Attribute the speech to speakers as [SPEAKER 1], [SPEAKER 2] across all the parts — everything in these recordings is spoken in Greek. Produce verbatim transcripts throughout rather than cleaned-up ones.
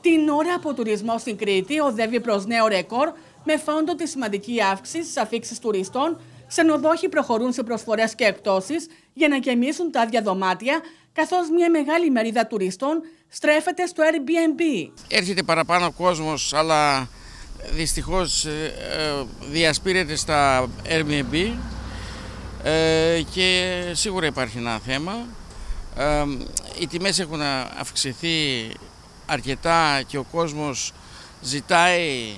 [SPEAKER 1] Την ώρα που ο τουρισμός στην Κρήτη οδεύει προς νέο ρεκόρ, με φόντο τη σημαντική αύξηση στις αφίξεις τουριστών, ξενοδόχοι προχωρούν σε προσφορές και εκπτώσεις για να γεμίσουν τα άδεια δωμάτια, καθώς μια μεγάλη μερίδα τουριστών στρέφεται στο Airbnb.
[SPEAKER 2] Έρχεται παραπάνω κόσμος, αλλά δυστυχώς ε, διασπείρεται στα Airbnb ε, και σίγουρα υπάρχει ένα θέμα. Ε, οι τιμές έχουν αυξηθεί αρκετά και ο κόσμος ζητάει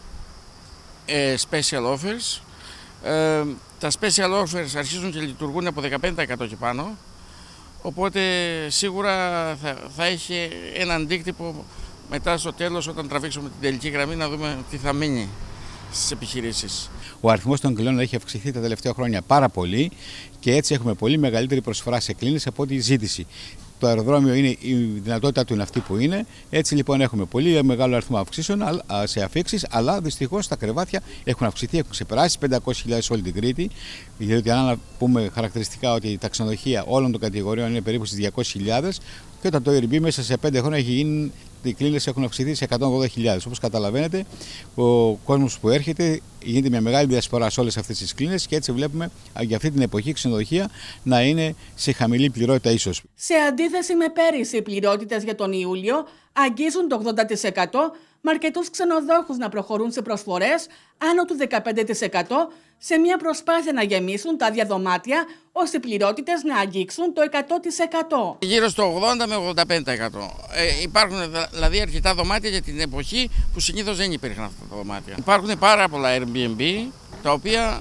[SPEAKER 2] ε, special offers. Ε, τα special offers αρχίζουν και λειτουργούν από δεκαπέντε τοις εκατό και πάνω, οπότε σίγουρα θα, θα έχει ένα αντίκτυπο μετά στο τέλος, όταν τραβήξουμε την τελική γραμμή, να δούμε τι θα μείνει στις επιχειρήσεις.
[SPEAKER 3] Ο αριθμός των κλινών έχει αυξηθεί τα τελευταία χρόνια πάρα πολύ και έτσι έχουμε πολύ μεγαλύτερη προσφορά σε κλίνες από ό,τι η ζήτηση. Το αεροδρόμιο είναι, η δυνατότητά του είναι αυτή που είναι. Έτσι λοιπόν έχουμε πολύ μεγάλο αριθμό αυξήσεων σε αφίξεις, αλλά δυστυχώς τα κρεβάτια έχουν αυξηθεί, έχουν ξεπεράσει πεντακόσιες χιλιάδες όλη την Κρήτη. Διότι αν πούμε χαρακτηριστικά ότι τα ξενοδοχεία όλων των κατηγοριών είναι περίπου στις διακόσιες χιλιάδες και όταν το Airbnb μέσα σε πέντε χρόνια έχει γίνει, οι κλίνες έχουν αυξηθεί σε εκατόν ογδόντα χιλιάδες. Όπως καταλαβαίνετε, ο κόσμος που έρχεται γίνεται μια μεγάλη διασπορά σε όλες αυτές τις κλίνες και έτσι βλέπουμε για αυτή την εποχή ξενοδοχεία να είναι σε χαμηλή πληρότητα ίσως.
[SPEAKER 1] Σε αντίθεση με πέρυσι, οι πληρότητες για τον Ιούλιο αγγίζουν το ογδόντα τοις εκατό, με αρκετούς ξενοδόχους να προχωρούν σε προσφορές άνω του δεκαπέντε τοις εκατό σε μια προσπάθεια να γεμίσουν τα άδεια δωμάτια, ώστε οι πληρότητες να αγγίξουν το εκατό τοις εκατό.
[SPEAKER 2] Γύρω στο ογδόντα με ογδόντα πέντε τοις εκατό. Ε, υπάρχουν δηλαδή αρκετά δωμάτια για την εποχή που συνήθως δεν υπήρχαν αυτά τα δωμάτια. Υπάρχουν πάρα πολλά Airbnb τα οποία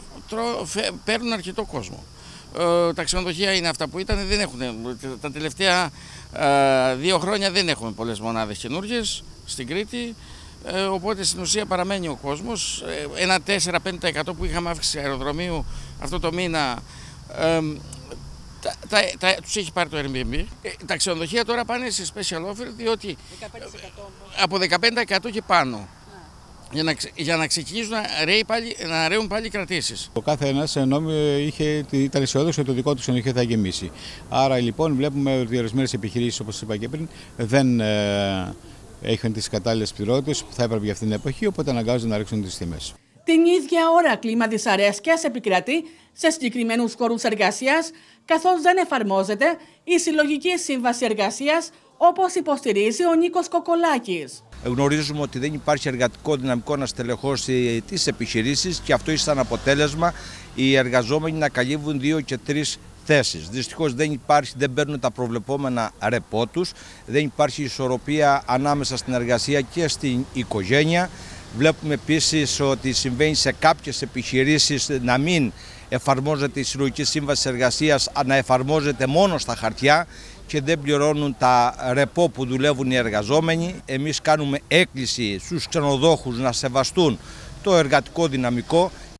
[SPEAKER 2] ε, παίρνουν αρκετό κόσμο. Ε, τα ξενοδοχεία είναι αυτά που ήταν, δεν έχουν, τα τελευταία ε, δύο χρόνια δεν έχουμε πολλές μονάδες καινούργιες στην Κρήτη, ε, οπότε στην ουσία παραμένει ο κόσμος. Ε, ένα τέσσερα με πέντε τοις εκατό που είχαμε αύξηση αεροδρομίου αυτό το μήνα, ε, τα, τα, τα, τους έχει πάρει το Airbnb. Ε, τα ξενοδοχεία τώρα πάνε σε special offer, διότι
[SPEAKER 1] δεκαπέντε τοις εκατό.
[SPEAKER 2] από δεκαπέντε τοις εκατό και πάνω. Για να, για να ξεκινήσουν να, ρέει πάλι, να ρέουν πάλι κρατήσεις.
[SPEAKER 3] Ο κάθε ένας είχε, ήταν αισιόδοξο ότι το δικό του ξενοδοχείο θα γεμίσει. Άρα λοιπόν βλέπουμε ότι ορισμένες επιχειρήσεις, όπως είπα και πριν, δεν ε, έχουν τις κατάλληλες πληρότητες που θα έπρεπε για αυτήν την εποχή, οπότε αναγκάζονται να ρίξουν τις τιμές.
[SPEAKER 1] Την ίδια ώρα κλίμα δυσαρέσκειας επικρατεί σε συγκεκριμένους χώρους εργασίας, καθώς δεν εφαρμόζεται η συλλογική σύμβαση εργασίας, όπως υποστηρίζει ο Νίκος Κοκολάκης.
[SPEAKER 4] Γνωρίζουμε ότι δεν υπάρχει εργατικό δυναμικό να στελεχώσει τις επιχειρήσεις και αυτό έχει σαν αποτέλεσμα οι εργαζόμενοι να καλύβουν δύο και τρεις θέσεις. Δυστυχώς δεν υπάρχει, δεν παίρνουν τα προβλεπόμενα ρεπό τους, δεν υπάρχει ισορροπία ανάμεσα στην εργασία και στην οικογένεια. Βλέπουμε επίσης ότι συμβαίνει σε κάποιες επιχειρήσεις να μην εφαρμόζεται η συλλογική σύμβαση εργασίας, να εφαρμόζεται μόνο στα χαρτιά και δεν πληρώνουν τα ρεπό που δουλεύουν οι εργαζόμενοι. Εμείς κάνουμε έκκληση στους ξενοδόχους να σεβαστούν το εργατικό δυναμικό